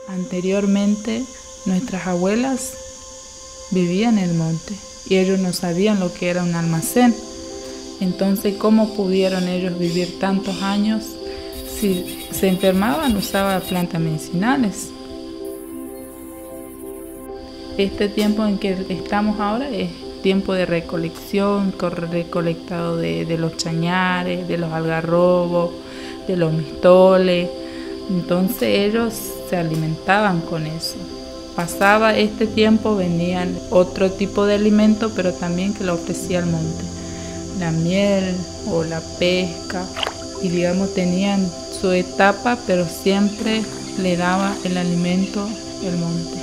Anteriormente, nuestras abuelas vivían en el monte y ellos no sabían lo que era un almacén. Entonces, ¿cómo pudieron ellos vivir tantos años? Si se enfermaban, usaban plantas medicinales. Este tiempo en que estamos ahora es tiempo de recolección, recolectado de los chañares, de los algarrobos, de los mistoles. Entonces ellos se alimentaban con eso. Pasaba este tiempo, venían otro tipo de alimento, pero también que lo ofrecía el monte. La miel o la pesca. Y digamos, tenían su etapa, pero siempre le daba el alimento el monte.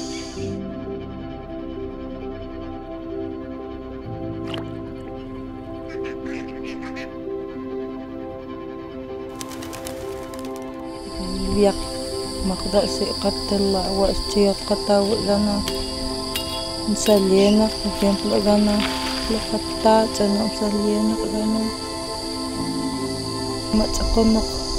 Biak makda si katela wa si kata lana misalena por ejemplo gana la kata chana misalena gana machakona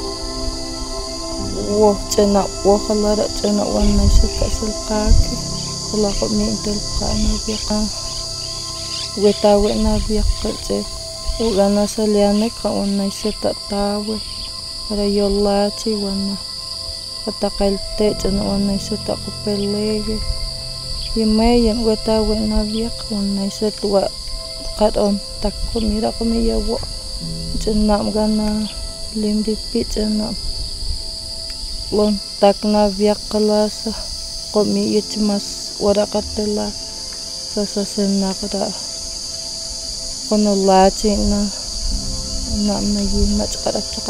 wo chana wo khalara chana wana sita silkaki kala ko mintel kana biaka weta wena biaka che ugana saliana ka wana sita tawe para yollachi wana Patakalte chana wana isata kupelege Yemeyan weta wena biak wana isata wa karon takko mira kami yawo chana gana limdipi chana lon takna biak kalasa komi yachmas warakatela sasasena kara kono lachi na namna yimach karachaka.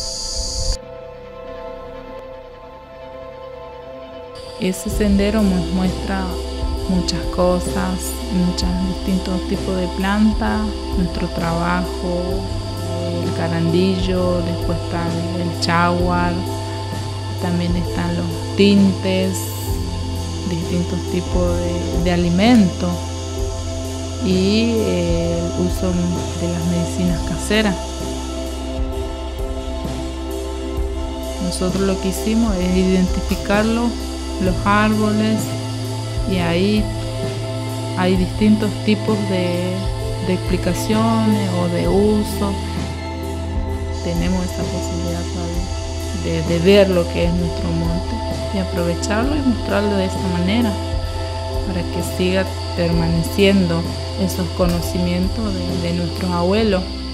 Ese sendero nos muestra muchas cosas, muchos distintos tipos de plantas, nuestro trabajo, el carandillo, después está el chaguar, también están los tintes, distintos tipos de alimentos y el uso de las medicinas caseras. Nosotros lo que hicimos es identificarlo, los árboles, y ahí hay distintos tipos de explicaciones o de uso. Tenemos esa posibilidad de ver lo que es nuestro monte y aprovecharlo y mostrarlo de esta manera para que siga permaneciendo esos conocimientos de nuestros abuelos.